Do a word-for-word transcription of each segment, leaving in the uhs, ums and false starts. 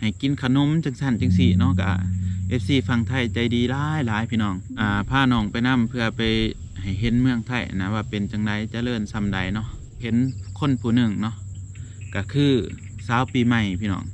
ให้กินขนมจังสั่นจังสี่เนาะกะเอฟซีฝั่งไทยใจดีหลายหลายพี่น้องอ่าพาน้องไปนั่เพื่อไปให้เห็นเมืองไทยนะว่าเป็นจังไดเจริญซำใดเนาะเห็นคนผู้หนึ่งเนาะก็คือสาวปีใหม่พี่น้อง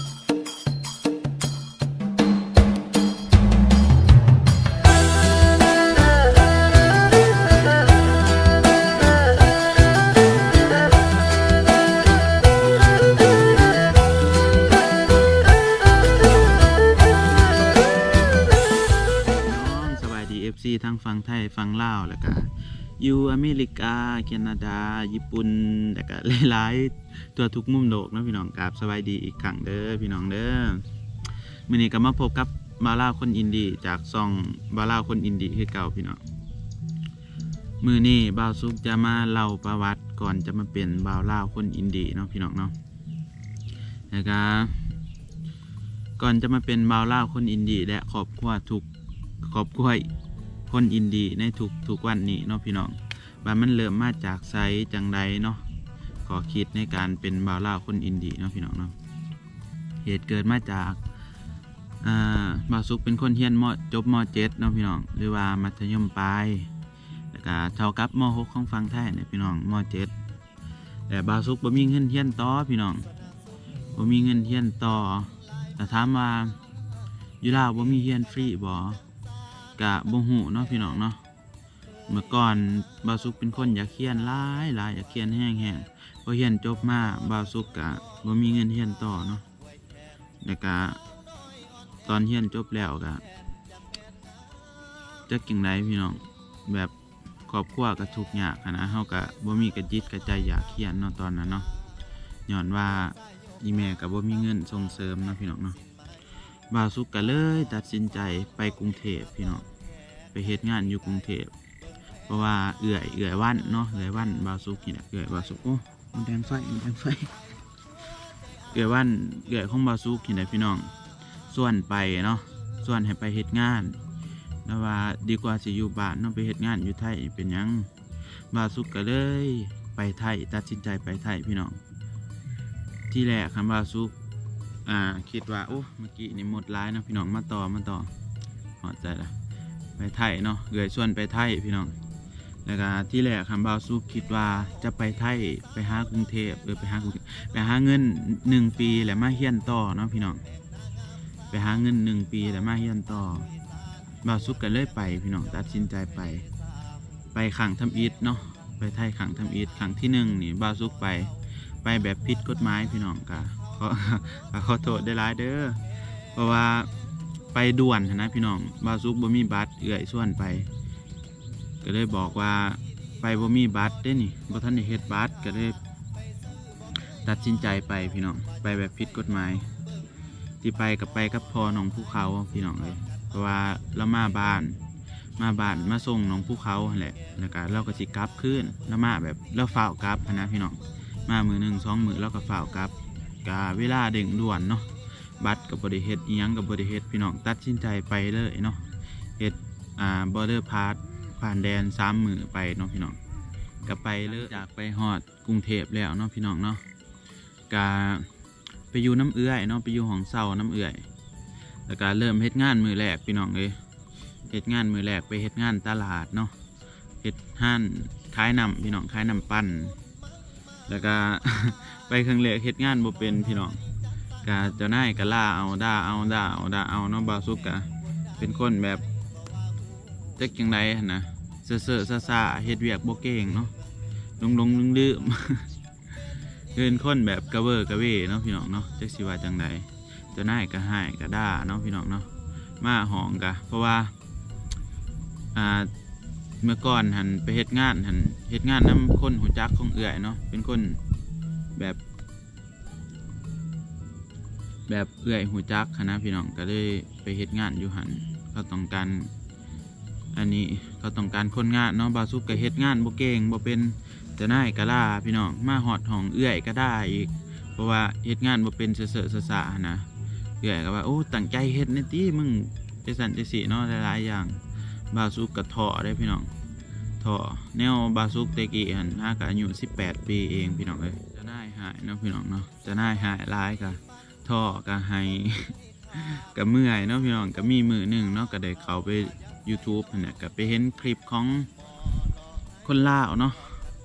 ทั้งฝั่งไทยฝั่งลาวแล้วก็อยู่อเมริกาแคนาดาญี่ปุ่นแล้วก็หลายๆตัวทุกมุมโลกนะพี่น้องครับสบายดีอีกครั้งเด้อพี่น้องเด้อมื้อนี้ก็มาพบกับบาวลาวคนอินดี้จากซองบาวลาวคนอินดี้คือเก่าพี่น้องมื้อนี้บ่าวสุขจะมาเล่าประวัติก่อนจะมาเป็นบาวลาวคนอินดี้เนาะพี่น้องเนาะแล้วก็ก่อนจะมาเป็นบาวลาวคนอินดี้และครอบครัวทุกครอบครัวคนอินดี้ในทุกทุกวันนี้เนาะพี่น้องว่ามันเริ่มมาจากไซจังใดเนาะขอคิดในการเป็นบ่าวลาวคนอินดี้เนาะพี่น้องเนาะเหตุเกิดมาจากอ่าบ่าวสุขเป็นคนเรียนมจบมเจ็ดเนาะพี่น้องหรือว่ามัธยมปลายแล้วก็เท่ากับมหกของฝั่งไทยเนี่ยพี่น้องมเจ็ดแต่บ่าวสุขบ่มีเงินเรียนต่อพี่น้องบ่มีเงินเรียนต่อแต่ถามว่าอยู่ลาวบ่มีเรียนฟรีบ่กะบ่ฮู้เนาะพี่น้องเนาะเมื่อก่อนบ่าวสุขเป็นคนอยากเรียนหลายหลายอยากเรียนแห้งๆพอเรียนจบมาบ่าวสุขกะบ่มีเงินเรียนต่อเนาะแล้วก็ตอนเรียนจบแล้วกะจักจังไดพี่น้องแบบครอบครัวก็ทุกข์ยากนะเฮาก็บ่มีกระจิตกระใจอยากเรียนเนาะตอนนั้นเนาะย้อนว่าอีแม่ก็บ่มีเงินส่งเสริมเนาะพี่น้องเนาะบ่าวสุขก็เลยตัดสินใจไปกรุงเทพพี่น้องไปเฮ็ดงานอยู่กรุงเทพเพราะว่าเอื่อยเอื่อยวันเนาะเอื่อยวันบ่าวสุขนี่แหละเอื่อยบ่าวสุขโอ้มันแดงไฟมันแดงไฟเอื่อยวันเอื่อยของบ่าวสุขนี่แหละพี่น้องส่วนไปเนาะส่วนให้ไปเฮ็ดงานแล้วว่าดีกว่าสิอยู่บ้านเนาะไปเฮ็ดงานอยู่ไทยเป็นหยังบ่าวสุขก็เลยไปไทยตัดสินใจไปไทยพี่น้องที่แรกคันบ่าวสุขอ่าคิดว่าโอ้เมื่อกี้นี่หมดร้ายนะพี่น้องมาต่อมาต่อหอดใจละไปไทยเนาะเกยส่วนไปไทยพี่น้องแล้วก็ที่แรกคำบ่าวสุขคิดว่าจะไปไทยไปหากรุงเทพเออไปหากรุงเทพไปหาเงินหนึ่งปีแล้วมาเฮียนต่อเนาะพี่น้องไปหาเงินหนึ่งปีแล้วมาเฮียนต่อบ่าวสุขก็เลยไปพี่น้องตัดสินใจไปไปขังทำอิฐเนาะไปไทยขังทำอิฐขังที่หนึ่งนี่บ่าวสุขไปไปแบบผิดกฎหมายพี่น้องกะขอขอโทษได้หลายเด้อเพราะว่าไปด่วนนะพี่น้องบ่าวสุขบ่มีบัตรเอื่อยส่วนไปก็เลยบอกว่าไปบ่มีบัตรเด้นี่บ่ทันได้เฮ็ดบัตรก็เลยตัดสินใจไปพี่น้องไปแบบผิดกฎหมายที่ไปกับไปกับพ่อน้องภูเขาพี่น้องเลยเพราะว่าเรามาบ้านมาบ้านมาส่งน้องภูเขาแหละแล้วก็เราก็สิกลับคืนแล้วมาแบบเราฝ้าวกลับนะพี่น้องมามือหนึ่งสองมือแล้วก็ฝ้าวกลับกาเวลาเด่งด่วนเนาะบัตรกับบริเฮ็ดอีหยังกับบริเฮ็ดพี่น้องตัดสินใจไปเลยเนาะเฮ็ดอ่าบอร์เดอร์พาสผ่านแดนสามมือไปเนาะพี่น้องก็ไปเลยจากไปฮอดกรุงเทพแล้วเนาะพี่น้องเนาะกาไปอยู่น้ำเอื้อยเนาะไปอยู่ห้องเช่าน้ำเอื้อยแล้วก็เริ่มเฮ็ดงานมือแรกพี่น้องเลยเฮ็ดงานมือแรกไปเฮ็ดงานตลาดเนาะเฮ็ดห้านขายน้ำพี่น้องขายน้ำปั่นแล้วก็ ไปครั้งแรกเฮ็ดงานบ่เป็นพี่น้องกะเจ้านายกะล่าเอาด่าเอาด่าเอาด่าเอาเนาะบ่าวสุขกะเป็นคนแบบจักจังไดหั่นนะเซ่อๆซ่าๆเฮ็ดเวียกบ่เก่งเนาะลงๆลืมๆเป็นคนแบบกะเวอร์กะเวเนาะพี่น้องเนาะจักสิว่าจังไดเจ้านายกะให้กะด่าเนาะพี่น้องเนาะมาห้องกะเพราะว่าอ่าเมื่อก่อนหันไปเฮ็ดงานหันเฮ็ดงานน้ำคนหูจักของเอื่อยเนาะเป็นคนแบบแบบเอื่อยหูจักคณะพี่น้องก็เลยไปเฮ็ดงานอยู่หันเขาต้องการอันนี้เขาต้องการคนงานเนาะบ่าวสุขก็เฮ็ดงานบ่เก่งบ่เป็นจะน่ายกะล่าพี่น้องมาหอดห้องเอื่อยก็ได้อีกเพราะว่าเฮ็ดงานบ่เป็นเซ่อๆซ่าๆนะเอื่อยก็ว่าโอ้ตั้งใจเฮ็ดนี่ติมึงจังซั่นจังซี่เนาะหลายๆอย่างบ่าวสุขก็ท้อได้พี่น้องท้อแนวบ่าวสุขแต่กี้หันหาก็อายุสิบแปดปีเองพี่น้องเอ้ยจะน่ายหายเนาะพี่น้องเนาะจะน่ายหายหลายก็ท่อก็ให้ ก็เมื่อยเนาะพี่น้องก็มีมือหนึ่งเนาะก็ได้เข้าไป YouTube เนี่ยก็ไปเห็นคลิปของคนลาวเนาะ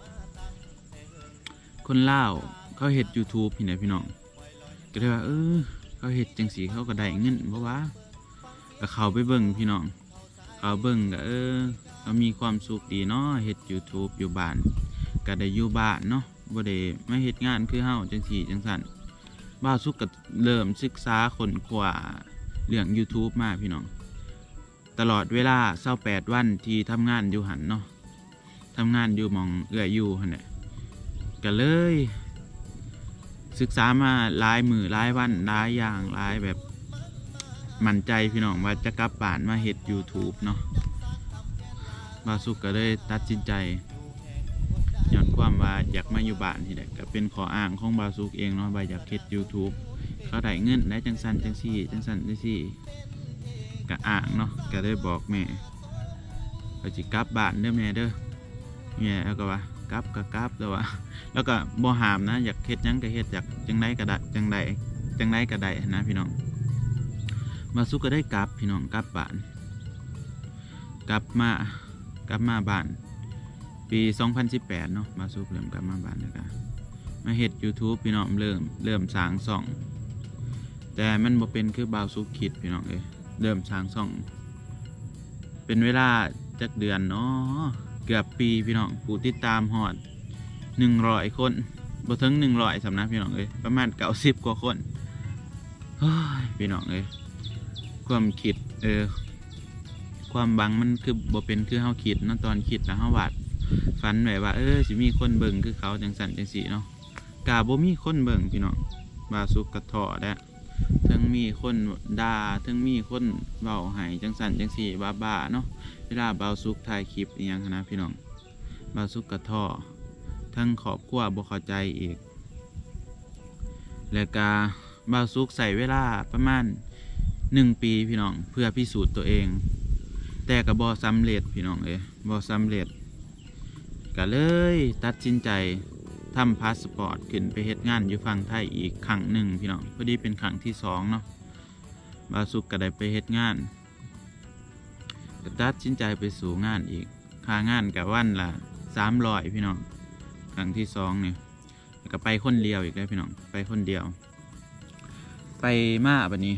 คนลาวเขาเฮ็ด YouTube พี่เนี่ยพี่น้องก็เลยว่าเออเขาเฮ็ดจังสีเขาก็ได้เงินบ่วะก็เข้าไปเบิ่งพี่น้องเข้าเบิ่งก็เออเขามีความสุขดีเนาะเฮ็ด YouTube อยู่บ้านก็ได้อยู่บ้านเนาะบ่ได้มาเฮ็ดงานคือเฮาจังซี่จังซั่นบ่าวสุกก็เริ่มศึกษาค้นคว้าเรื่อง YouTube มาพี่น้องตลอดเวลายี่สิบแปดวันที่ทำงานอยู่หันเนาะทำงานอยู่หม่องเอื้ออยู่หั่นแหละก็เลยศึกษามาหลายมื้อหลายวันหลายอย่างหลายแบบมั่นใจพี่น้องว่าจะกลับบ้านมาเฮ็ด YouTube เนาะบ่าวสุกก็เลยตัดสินใจย้อนความว่าอยากมาอยู่บ้านนี่แหละก็เป็นข้ออ้างของบ่าวสุกเองเนาะว่าอยากเฮ็ด YouTube เขาได้เงินได้จังซั่นจังซี่จังซั่นจังซี่ก็อ้างเนาะก็ได้บอกแม่ก็สิกลับบ้านเด้อแม่เด้อแม่แล้วก็ว่ากลับก็กลับแต่ว่าแล้วก็บ่ห้ามนะอยากเฮ็ดหยังก็เฮ็ดอยากจังไดก็ได้จังไดจังไดก็ได้นะพี่น้องบ่าวสุกก็ได้กลับพี่น้องกลับบ้านกลับมากลับมาบ้านปีสองพันสิบแปดเนาะบ่าวสุกเริ่มกลับมาบ้านแล้วก็มาเฮ็ด YouTube พี่น้องเริ่มเริ่มสร้างช่องแต่มันบ่เป็นคือบ่าวสุกคิดพี่น้องเอ้ยเริ่มสร้างช่องเป็นเวลาจักเดือนเนาะเกือบปีพี่น้องผู้ติดตามฮอดหนึ่งร้อยคนบ่ถึงหนึ่งร้อยสำนักพี่น้องเอ้ยประมาณเก้าสิบกว่าคนเฮ้ยพี่น้องเอ้ยความคิดเออความบังมันคือบ่เป็นคือเฮาคิดเนาะตอนคิดแล้วเฮาวาดฝันไว้ว่าเออสิมีคนเบิ่งคือเขาจังซั่นจังซี่เนาะกะบ่มีคนเบิ่งพี่น้องบ่าวสุกกระท้อแด้ทั้งมีคนด่าทั้งมีคนเว้าให้จังซั่นจังซี่บ้าๆเนาะเวลาบ่าวสุกถ่ายคลิปอีหยังนะพี่น้องบ่าวสุกกระท้อทั้งครอบครัวบ่เข้าใจอีกแล้วก็บ่าวสุกใส่เวลาประมาณหนึ่งปีพี่น้องเพื่อพิสูจน์ตัวเองแต่ก็บ่สำเร็จพี่น้องเอ้ยบ่สำเร็จก็เลยตัดสินใจทำพาสปอร์ตขึ้นไปเฮ็ดงานอยู่ฝั่งไทยอีกครั้งหนึ่งพี่น้องพอดีเป็นครั้งที่สองเนาะบ่าวสุกก็ได้ไปเฮ็ดงานก็ตัดสินใจไปสู่งานอีกค่างานกับวันละสามร้อยพี่น้องครั้งที่สองเนี่ยก็ไปคนเดียวอีกแล้วพี่น้องไปคนเดียวไปมาบัดนี้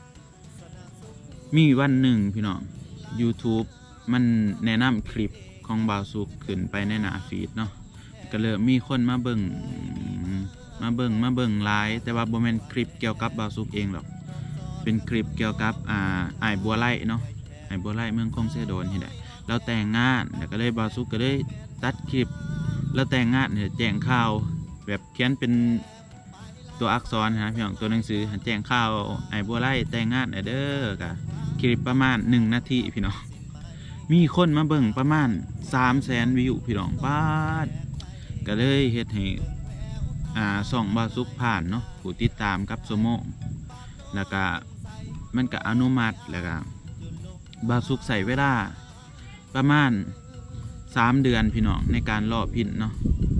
มีวันหนึ่งพี่น้อง YouTube มันแนะนำคลิปของบ่าวสุกขึ้นไปในหน้าฟีดเนาะก็เริ่มมีคนมาเบิ่งมาเบิ่งมาเบิ่งไลฟ์แต่ว่าบ่แม่นคลิปเกี่ยวกับบ่าวสุกเองหรอกเป็นคลิปเกี่ยวกับอ่าอ้ายบัวไล่เนาะอ้ายบัวไล่เมืองคงเสดนนี่แหละเราแต่งงานแล้วก็เลยบ่าวสุกก็เลยตัดคลิปแล้วแต่งงานเนี่ยแจ้งข่าวแบบเขียนเป็นตัวอักษรนะพี่น้องตัวหนังสือแจ้งข่าวอ้ายบัวไล่แต่งงานเด้อก็คลิปประมาณหนึ่งนาทีพี่น้องมีคนมาเบิ่งประมาณสามแสนวิวพี่น้องป้าดก็เลยเฮ็ดให้อ่าส่องบ่าวสุกผ่านเนาะผู้ติดตามกับสมองแล้วก็มันก็อนุมัติแล้วก็บ่าวสุกใส่เวลาประมาณสามเดือนพี่น้องในการรอพินเนาะ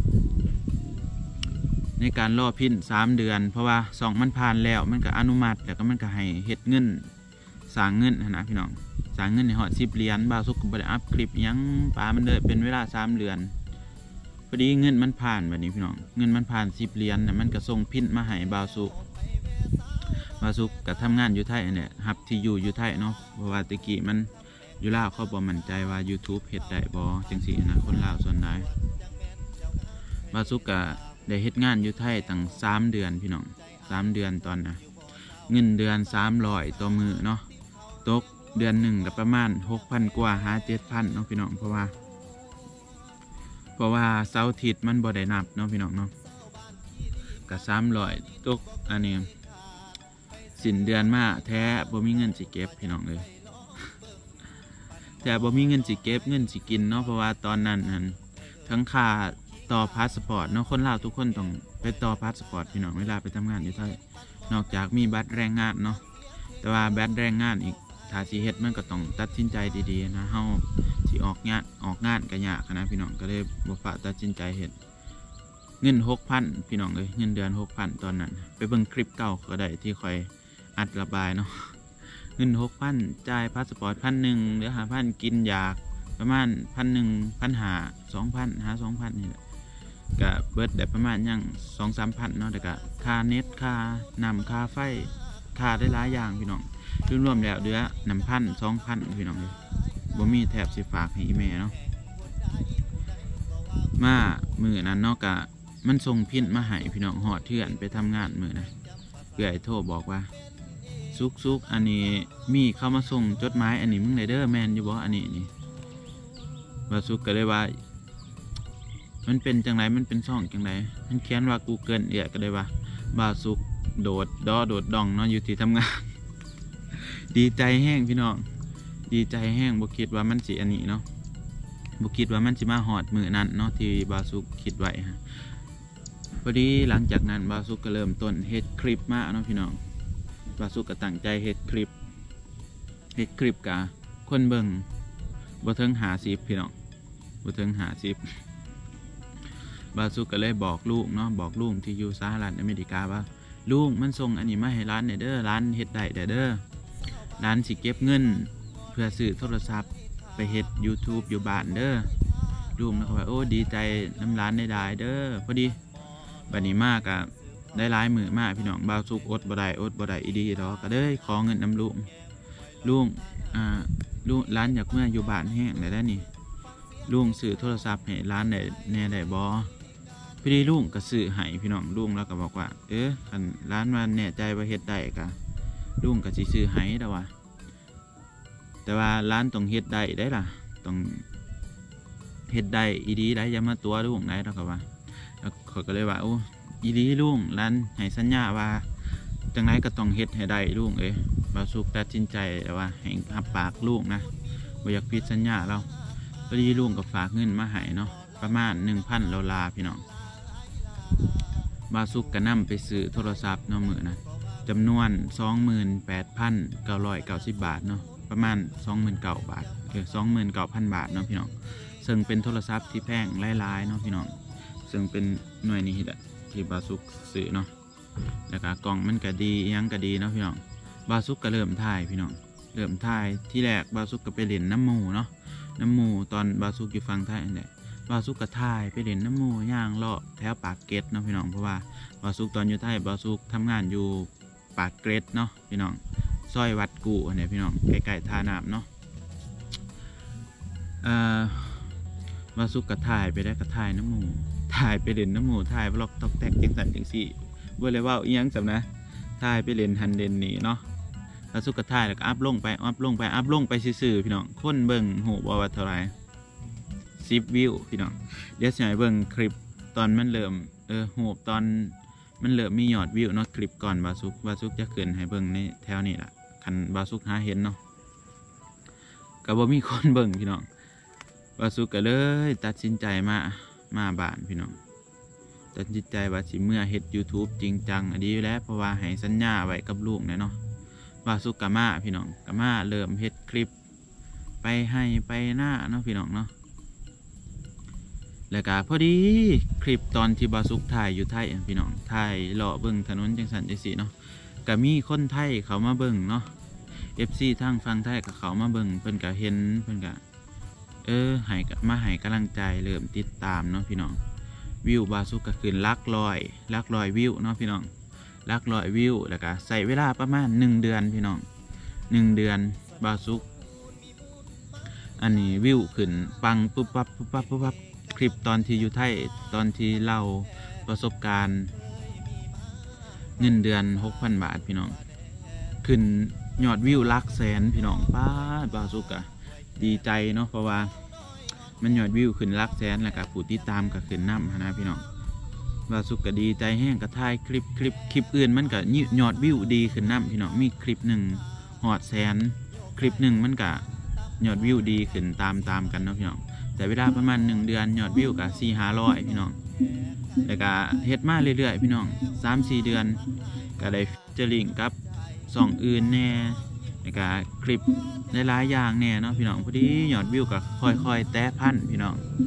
ในการรอพินสามเดือนเพราะว่าส่องมันผ่านแล้วมันก็อนุมัติแล้วก็มันก็ให้เฮ็ดเงินสร้างเงินนะพี่น้องสร้างเงินในหอดสิบเหรียญบ่าวสุกก็บ่ได้อัพคลิปยังปามันเลยเป็นเวลาสามเดือนพอดีเงินมันผ่านแบบนี้พี่น้องเงินมันผ่านสิบเหรียญเนี่ยมันก็ส่งพินมาให้บ่าวสุกบ่าวสุกก็ทำงานอยู่ไทยเนี่ยฮับที่อยู่อยู่ไทยเนาะเพราะว่าตะกี้มันอยู่ลาวเขาบ่มั่นใจว่า YouTube เฮ็ดได้บ่จังซี่นะคนลาวส่วนใหญ่บ่าวสุกก็ได้เฮ็ดงานอยู่ไทยตั้งสามเดือนพี่น้องสามเดือนตอนน่ะเงินเดือนสามร้อยต่อมื้อเนาะตกเดือนหนึ่งก็ประมาณ หกพัน กว่าหา เจ็ดพัน เนาะพี่น้องเพราะว่าเพราะว่าเสาร์อาทิตย์มันบ่ได้นับเนาะพี่น้องเนาะก็สามร้อยตกอันนี้สิ้นเดือนมาแท้บ่มีเงินสิเก็บพี่น้องเอ้ยแต่บ่มีเงินสิเก็บเงินสิกินเนาะเพราะว่าตอนนั้นนั้นทั้งค่าต่อพาสปอร์ตเนาะคนลาวทุกคนต้องไปต่อพาสปอร์ตพี่น้องเวลาไปทำงานอยู่ไทยนอกจากมีบัตรแรงงานเนาะแต่ว่าบัตรแรงงานอีกถ้าสิเฮ็ดมันก็ต้องตัดสินใจดีๆนะเฮาสิออกงานออกงานก็ยากนะพี่น้องก็เลยบ่ฝากตัดสินใจเฮ็ดเงินหกพันพี่น้องเลยเงินเดือนหกพันตอนนั้นไปเบิ่งคลิปเก่าก็ได้ที่คอยอัดระบายเนาะเงินหกพันจ่ายพาสปอร์ตพันหนึ่งหรือหาพันกินยากประมาณพันหนึ่งพันหาสองพันหาสองพันนี่แหละก็เบิดได้ประมาณยังสองสามพันเนาะแต่ก็ค่าเน็ตค่านำค่าไฟค่าได้หลายอย่างพี่น้องรวมๆแล้วเดือนนำพันสองพันพี่น้องเลยบ่มีแถบสิฝากให้อีเมลเนาะมามือนั้นเนาะกะมันส่งพินมาให้พี่น้องหอดเถื่อนไปทำงานมือนะเพื่อไอ้โทรบอกว่าซุกซุกอันนี้มีเข้ามาส่งจดหมายอันนี้มึงไรเดอร์แมนอยู่บ่อันนี้นี่ว่าซุกก็เลยว่ามันเป็นจังไรมันเป็นช่องจังไรมันเขียนว่ากูเกิลเอียก็ได้ว่าบาซุกโดดดอโดดดองเนาะอยู่ที่ทำงาน ดีใจแห้งพี่น้องดีใจแห้งบ่คิดว่ามันสิอันนี้เนาะบ่คิดว่ามันสิมาหอดมือนั้นเนาะที่บาซุกคิดไว้ฮะพอดีหลังจากนั้นบาซุกก็เริ่มต้นเฮ็ดคลิปมาเนาะพี่น้องบาซุกก็ตั้งใจเฮ็ดคลิปเฮ็ดคลิปกะคนเบิ่งบ่ถึงห้าสิบพี่น้องบ่ถึงห้าสิบบาซุกก็เลยบอกลูกเนาะบอกลูกที่อยู่สหรัฐอเมริกาว่าลูกมันส่งอันนี้มาให้ร้านเนี่ยเด้อร้านเฮ็ดได้เด้อร้านสิเก็บเงินเพื่อซื้อโทรศัพท์ไปเฮ็ด YouTube อยู่บ้านเด้อลูกนะเขาว่าโอ้ดีใจน้ำร้านได้ได้เด้อพอดีบัดนี้มากอะได้หลายมือมากพี่น้องบ่าวสุกอดบ่ได้อดบ่ได้อีดีดอกก็เด้ขอเงินน้ำลุงลุงอ่าลุงร้านอยากเมื่ออยู่บ้านแห้งได้ได้นี่ลุงซื้อโทรศัพท์ให้ร้านได้แน่ได้บ่พี่ดีลุงก็ซื้อให้พี่น้องลุงแล้วก็บอกว่าเออคันร้านมาแน่ใจว่าเฮ็ดได้กะลุงก็สิซื้อให้แต่ว่าแต่ว่าร้านต้องเฮ็ดได้ได้ล่ะต้องเฮ็ดได้อีดีได้อย่ามาตัวลุงได้แล้วก็ว่าแล้วเขาก็เลยว่าโอ้อีดีลุงร้านให้สัญญาว่าจังไรก็ต้องเฮ็ดให้ได้ลุงเอ้ยบ่าวสุกตัดสินใจแต่ว่าให้หับปากลุงนะบ่อยากผิดสัญญาเราพอดีลุงก็ฝากเงินมาให้เนาะประมาณ หนึ่งพัน ดอลลาร์พี่น้องบ่าวสุกก็นำไปซื้อโทรศัพท์เนาะมื้อนั้นจำนวน สองหมื่นแปดพันเก้าร้อยเก้าสิบ บาทเนาะประมาณ สองหมื่นเก้าพัน บาทเออ สองหมื่นเก้าพัน บาทเนาะพี่น้องซึ่งเป็นโทรศัพท์ที่แพงหลายๆเนาะพี่น้องซึ่งเป็นหน่วยนี้แหละที่บาซุกซื้อเนาะแล้วก็กล่องมันก็ดียังก็ดีเนาะพี่น้องบาซุกก็เริ่มถ่ายพี่น้องเริ่มถ่ายที่แรกบาซุกก็ไปเล่นน้ำหมูเนาะน้ำหมูตอนบาซุกอยู่ฟังไทยนี่แหละบาซุกก็ถ่ายไปเล่นน้ำหมูย่างเลาะแถวปากเกร็ดเนาะพี่น้องเพราะว่าบาซุกตอนอยู่ไทยบาซุกทำงานอยู่ปากเกร็ดเนาะพี่น้องซอยวัดกูเนี่ยพี่น้องใกล้ๆท่าน้ำเนาะเอ่อบาซุกก็ถ่ายไปได้ก็ถ่ายน้ำหมูถ่ายไปเล่นน้ำหมูถ่ายบล็อกตอกแตกจังสันจังสี่บ่เลยว่าอีหยังจำนะถ่ายไปเล่นฮันเดนนี่เนาะบาซุกก็ถ่ายแล้วก็อัพลงไปอัพลงไปอัพลงไปซื่อๆพี่น้องคนเบิ่งโหบ่ว่าเท่าไหร่สิบวิวพี่น้องเดี๋ยวสิให้เบิ่งคลิปตอนมันเริ่มเออโหตอนมันเริ่มมียอดวิวเนาะคลิปก่อนบาซุกบาซุกจะขึ้นให้เบิ่งในแถวนี้ล่ะคันบาซุกหาเห็นเนาะก็บ่มีคนเบิ่งพี่น้องบาซุกก็เลยตัดสินใจมามาบ้านพี่น้องตัดสินใจว่าสิเมื่อเฮ็ด YouTube จริงจังอันนี้อยู่แล้วเพราะว่าให้สัญญาไว้กับลูกเนาะบาซุกกะมาพี่น้องกะมาเริ่มเฮ็ดคลิปไปให้ไปหน้าเนาะพี่น้องเนาะแล้วก็พอดีคลิปตอนที่บาซุกถ่ายอยู่ไทยพี่น้องถ่ายเลาะเบิ่งถนนจังสันจังซี่เนาะก็มีคนไทยเขามาเบิ่งเนาะ เอฟ ซี ทางฝั่งไทยก็เขามาเบิ่งเพิ่นก็เห็นเพิ่นก็เออให้มาให้กำลังใจเริ่มติดตามเนาะพี่น้องวิวบาซุกก็ขึ้นลักลอยลักลอยวิวเนาะพี่น้องลักลอยวิวแล้วก็ใส่เวลาประมาณหนึ่งเดือนพี่น้องหนึ่งเดือนบาซุกอันนี้วิวขึ้นปังปุ๊บปั๊บปุ๊บปั๊บปุ๊บปั๊บคลิปตอนที่อยู่ไทยตอนที่เล่าประสบการณ์เงินเดือน หกพัน บาทพี่น้องขึ้นยอดวิวลักแสนพี่น้องป้าบาซุกอะดีใจเนาะเพราะว่ามันยอดวิวขึ้นลักแสนแล้วก็ผู้ติดตามก็ขึ้นน้ำนะพี่น้องบาซุกก็ดีใจแห้งก็ถ่ายคลิปคลิปคลิปอื่นมันก็ยอดวิวดีขึ้นน้ำพี่น้องมีคลิปหนึ่งหอดแสนคลิปหนึ่งมันก็ยอดวิวดีขึ้นตามตามกันเนาะพี่น้องแต่เวลาประมาณหนึ่งเดือนยอดวิวก็สี่ห้าร้อยพี่น้องแล้วก็เฮ็ดมาเรื่อยๆพี่น้องสามสี่เดือนก็ได้เจอลิงกับสองอื่นแน่แล้วก็คลิปหลายๆอย่างแน่เนาะพี่น้องพอดียอดวิวก็ค่อยๆแตะพันพี่น้องถ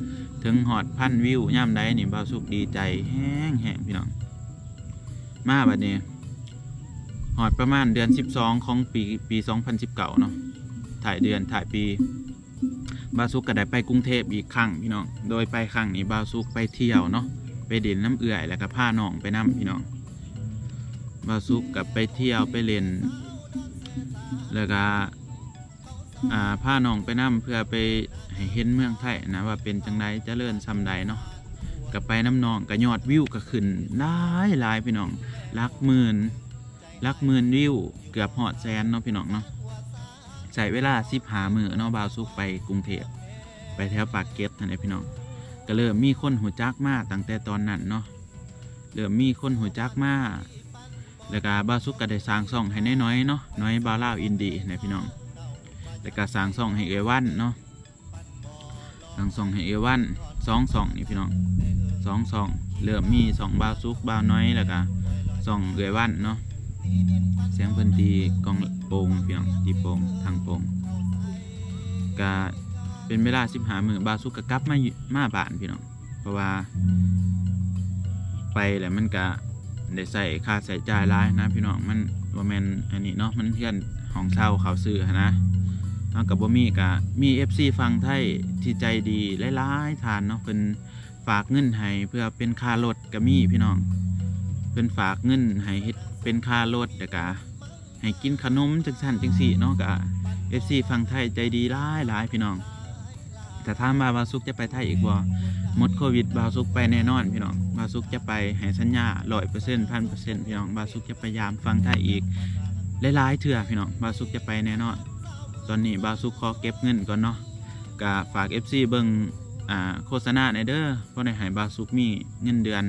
ถึงหอดพันวิวย่ำได้นี่บ่าวสุกดีใจแห้งแห้งพี่น้องมาบัดนี้หอดประมาณเดือนสิบสองของปีปีสองพันสิบเก้าเนาะถ่ายเดือนถ่ายปีบ่าวสุกก็ได้ไปกรุงเทพอีกครั้งพี่น้องโดยไปครั้งนี้บ่าวสุกไปเที่ยวเนาะไปเด่นน้ำเอื่อยแล้วก็พาน้องไปน้ำพี่น้องบ่าวสุกกับไปเที่ยวไปเล่นแล้วก็อ่าพาน้องไปน้ำเพื่อไปให้เห็นเมืองไทยนะว่าเป็นจังไดเจริญซำใดเนาะกับไปน้ำน้องกับยอดวิวก็ขึ้นหลายหลายพี่น้องหลักหมื่นหลักหมื่นวิวเกือบหอดแสนเนาะพี่น้องเนาะใช้เวลาสิบหามือเนาะบ่าวสุกไปกรุงเทพไปแถวปากเกร็ดนั่นแหละพี่น้องก็เริ่มมีคนหูจักมาตั้งแต่ตอนนั้นเนาะเริ่มมีคนหูจักมาแล้วก็บ่าวสุกก็ได้สร้างช่องให้น้อยๆเนาะน้อยบ่าวลาวอินดี้นะพี่น้องแล้วก็สร้างช่องให้เอวันเนาะสร้างช่องให้เอวันสองช่องนี่พี่น้องสองช่องเริ่มมีช่องบ่าวสุกบ่าวน้อยแล้วก็ช่องเอวันเนาะเสียงเพิ่นตีกองโป่งพี่น้องตีโป่งทางโป่งก็เป็นเวลาสิบหามือบ่าวสุกก็กลับมามาบ้านพี่น้องเพราะว่าไปแล้วมันก็ได้ใส่ค่าใส่จ่ายหลายนะพี่น้องมันบ่แม่นอันนี้เนาะมันเพื่อนของเช่าเขาซื้อนะเอากับบ่มีก็มี เอฟ ซี ฟังไทยที่ใจดีหลายๆทานเนาะเพิ่นฝากเงินให้เพื่อเป็นค่ารถก็มีพี่น้องเพิ่นฝากเงินให้เฮ็ดเป็นค่ารถแล้วก็ให้กินขนมจังซั่นจังซี่เนาะก็ เอฟ ซี ฟังไทยใจดีหลายหลายพี่น้องแต่ถ้ามาบ่าวสุกจะไปไทยอีกบ่หมดโควิดบ่าวสุกไปแน่นอนพี่น้องบ่าวสุกจะไปให้สัญญา ร้อยเปอร์เซ็นต์ พันเปอร์เซ็นต์ พี่น้องบ่าวสุกจะพยายามฟังไทยอีกหลายๆเทื่อพี่น้องบ่าวสุกจะไปแน่นอนตอนนี้บ่าวสุกขอเก็บเงินก่อนเนาะก็ฝาก เอฟ ซี เบิ่งอ่าโฆษณาในเด้อเพราะได้ให้บ่าวสุกมีเงินเดือน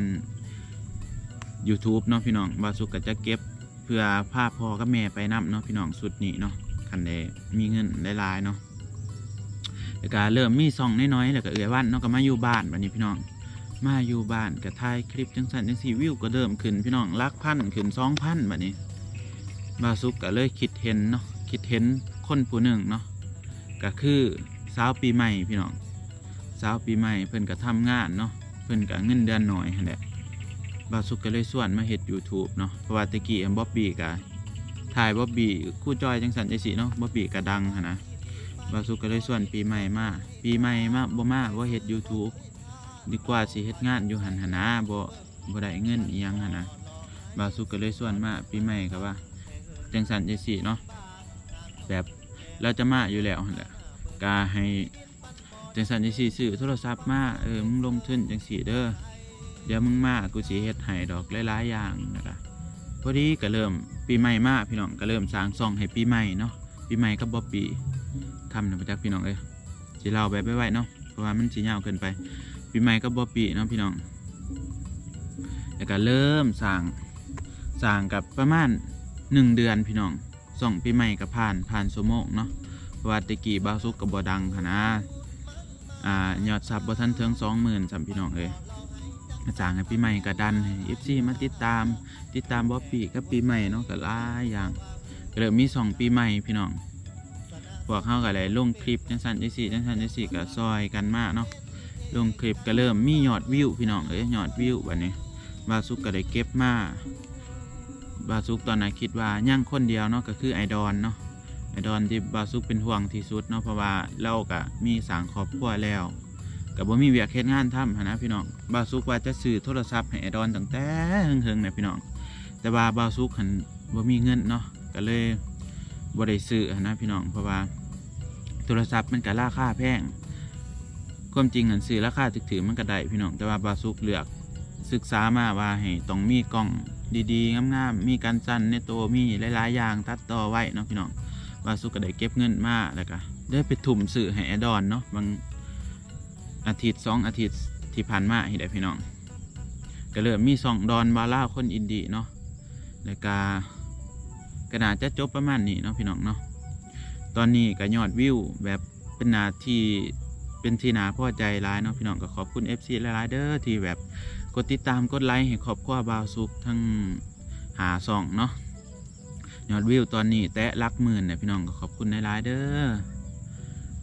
YouTube เนาะพี่น้องบ่าวสุกก็จะเก็บเพื่อพาพ่อกับแม่ไปนํเนาะพี่น้องสุดนี้เนาะคันได้มีเงินหลายๆเนาะแล้วก็เริ่มมีซ่องน้อยๆแล้วก็เอื้อวันเนาะก็มาอยู่บ้านบัดนี้พี่น้องมาอยู่บ้านก็ถ่ายคลิปจังซั่นจังซี่วิวก็เริ่มขึ้นพี่น้องหลักพันขึ้น สองพัน บัดนี้บ่าวสุกก็เลยคิดเห็นเนาะคิดเห็นคนผู้หนึ่งเนาะก็คือสาวปีใหม่พี่น้องสาวปีใหม่เพิ่นก็ทำงานเนาะเพิ่นก็เงินเดือนน้อยหั่นแหละบ่าวสุกก็เลยชวนมาเฮ็ด YouTube เนาะเพราะว่าตะกี้บ๊อบบี้ก็ถ่ายบ๊อบบี้คู่จอยจังซั่นจังซี่เนาะบ๊อบบี้ก็ดังหั่นนะบ่าวสุกก็เลยชวนปีใหม่มาปีใหม่มาบ่มาบ่เฮ็ด YouTube ดีกว่าสิเฮ็ดงานอยู่หั่นหั่นนะบ่บ่ได้เงินอีหยังหั่นนะบ่าวสุกก็เลยชวนมาปีใหม่ก็ว่าจังซั่นจังซี่เนาะแบบเราจะมาอยู่แล้วหั่นแหละก็ให้จังซั่นจังซี่ซื้อโทรศัพท์มาเออมึงลงทุนจังซี่เด้อเดี๋ยวมึงมากูสิเฮ็ดให้ดอกหลายๆอย่างนะครับพอดีก็เริ่มปีใหม่มาพี่น้องก็เริ่มสร้างช่องให้ปีใหม่เนาะปีใหม่กับบ๊อบบี้คำนะประจักษ์พี่น้องเอ้ยสิเล่าแบบไว้ๆเนาะเพราะว่ามันสิยาวเกินไปปีใหม่กับบ๊อบบี้เนาะพี่น้องแล้วก็เริ่มสร้างสร้างกับประมาณหนึ่งเดือนพี่น้องส่องปีใหม่กับผ่านผ่านโซโมกเนาะเพราะว่าตะกี้บ่าวสุกกับบ่ดังค่ะนะอ่ายอดซับบ่ทันถึง สองหมื่น สามพี่น้องเอ้ยสร้างให้ปีใหม่ก็ดันให้ เอฟ ซี มาติดตามติดตามบ๊อบบี้กับปีใหม่เนาะก็หลายอย่างก็เริ่มมีสองปีใหม่พี่น้องพวกเขาก็เลยลงคลิปจังซั่นจังซี่จังซั่นจังซี่ก็ซอยกันมาเนาะลงคลิปก็เริ่มมียอดวิวพี่น้องเอ้ยยอดวิวบัดนี้บ่าวสุกก็ได้เก็บมาบ่าวสุกตอนนั้นคิดว่าย่างคนเดียวเนาะก็คือไอดอลเนาะไอดอลที่บ่าวสุกเป็นห่วงที่สุดเนาะเพราะว่าเราก็มีสร้างครอบครัวแล้วก็บ่มีเวียกเฮ็ดงานทำหั่นนะพี่น้องบ่าวสุกว่าจะซื้อโทรศัพท์ให้ไอดอลตั้งแต่เฮิงๆเนี่ยพี่น้องแต่ว่าบ่าวสุกหันบ่มีเงินเนาะก็เลยบ่ได้ซื้อหั่นนะพี่น้องเพราะว่าโทรศัพท์มันก็ราคาแพงความจริงหันซื้อราคาถือๆมันก็ได้พี่น้องแต่ว่าบ่าวสุกเลือกศึกษามาว่าให้ต้องมีกล้องดีๆงามๆมีการสั่นในตัวมีหลายๆอย่างตัดต่อไว้เนาะพี่น้องบ่าวสุกก็ได้เก็บเงินมาแล้วก็ได้ไปทุ่มซื้อให้ไอดอลเนาะบางอาทิตย์สองอาทิตย์ที่ผ่านมาเห็นได้พี่น้องก็เริ่มมีสองดอนบาล่าคนอินดี้เนาะแล้วก็กระดาษจะจบประมาณนี้เนาะพี่น้องเนาะตอนนี้ก็ยอดวิวแบบเป็นนาที่เป็นที่นาพอใจร้ายเนาะพี่น้องก็ขอบคุณ เอฟ ซี หลายๆเด้อที่แบบกดติดตามกดไลค์ให้ครอบครัวบ่าวสุกทั้งหาสองเนาะยอดวิวตอนนี้แตะหลักหมื่นเนี่ยพี่น้องก็ขอบคุณหลายๆเด้อ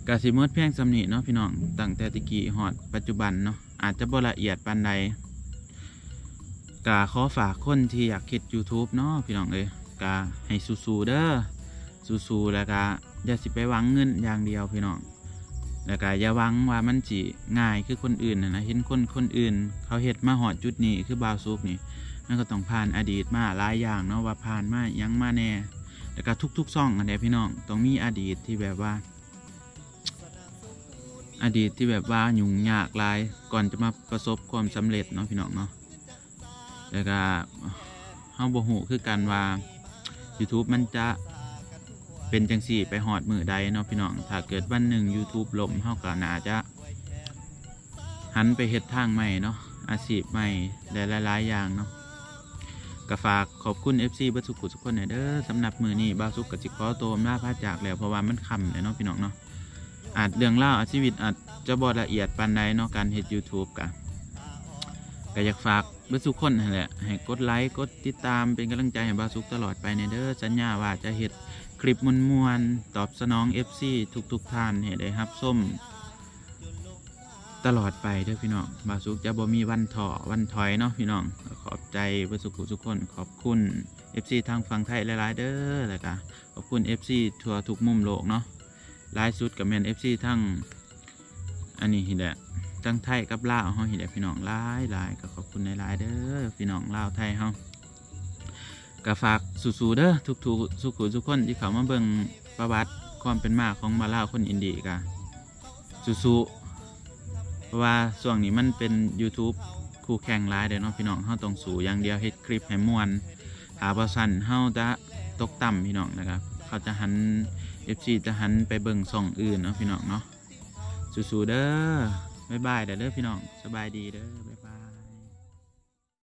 กะสิหมดเพียงสำนีเนาะพี่น้องตั้งแต่ตะกี้ฮอดปัจจุบันเนาะอาจจะบ่ละเอียดปานใดกะขอฝากคนที่อยากเฮ็ด YouTube เนาะพี่น้องเอ้ยกะให้สู้ๆเด้อสู้ๆแล้วก็อย่าสิไปหวังเงินอย่างเดียวพี่น้องแล้วก็อย่าหวังว่ามันสิง่ายคือคนอื่นนะนะเห็นคนคนอื่นเขาเฮ็ดมาฮอดจุดนี้คือบาวซุกนี่มันก็ต้องผ่านอดีตมาหลายอย่างเนาะว่าผ่านมายังมาแน่แล้วก็ทุกๆซ่องอันใดพี่น้องต้องมีอดีตที่แบบว่าอดีตที่แบบว่ายุ่งยากหลายก่อนจะมาประสบความสำเร็จเนาะพี่น้องเนาะแล้วก็เฮาบ่ฮู้คือกันว่า YouTube มันจะเป็นจังสี่ไปฮอดมือใดเนาะพี่น้องถ้าเกิดวันหนึ่ง YouTube ล่มเฮาก็น่าจะหันไปเฮ็ดทางใหม่เนาะอาชีพใหม่หลายๆอย่างเนาะก็ฝากขอบคุณ เอฟ ซี เบิดทุกคนทุกคนเด้อสำหรับมื้อนี้บ่าวสุกก็สิขอตัวลาพาจากแล้วเพราะว่ามันค่ำแล้วเนาะพี่น้องเนาะอาจเรื่องราวชีวิตอาจจะบ่ละเอียดปานใดเนาะการเฮ็ด YouTube ก็ก็อยากฝากเบิดทุกคนนั่นแหละให้กดไลค์กดติดตามเป็นกำลังใจให้บ่าวสุกตลอดไปในเด้อสัญญาว่าจะเฮ็ดคลิปมวลๆตอบสนอง เอฟ ซี ทุกๆท่านให้ได้รับชมตลอดไปเด้อพี่น้องบ่าวสุกจะบ่มีวันท้อวันถอยเนาะพี่น้องขอบใจเบิดทุกคนขอบคุณ เอฟ ซี ทางฝั่งไทยหลายๆเด้อแล้วก็ขอบคุณ เอฟ ซี ทั่วทุกมุมโลกเนาะหลายสุดก็แม่น เอฟ ซี ทั้งอันนี้หิแหละทั้งไทยกับลาวเฮาหิแหละพี่น้องหลายๆก็ขอบคุณหลายๆเด้อพี่น้องลาวไทยเฮาก็ฝากสู้ๆเด้อทุกๆสุขทุกคนที่เข้ามาเบิ่งประวัติความเป็นมาของมาลาวคนอินเดียก็สู้ๆเพราะว่าช่วงนี้มันเป็น YouTube คู่แข่งหลายเด้อเนาะพี่น้องเฮาต้องสู้อย่างเดียวเฮ็ดคลิปให้ม่วนถ้าบ่ซั่นเฮาจะตกต่ำพี่น้องนะครับเขาจะหัน เอฟ ซี จะหันไปเบิ่งช่องอื่นเนาะพี่น้องเนาะสู้ๆเด้อบ๊ายบายเด้อพี่น้องสบายดีเด้อบ๊ายบาย